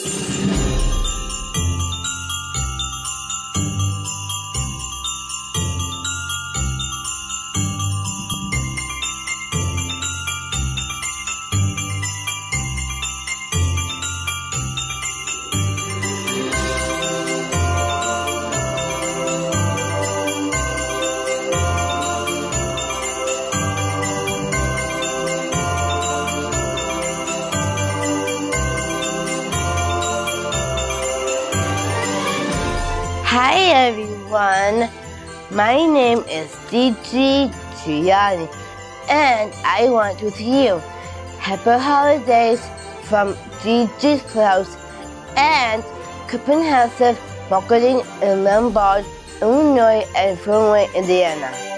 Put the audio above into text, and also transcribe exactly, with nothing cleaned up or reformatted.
Hi everyone, my name is GiGi and I want to see you. Happy holidays from GiGi's Playhouse and Playhouses marketing in Lombard, Illinois and Fillmore, Indiana.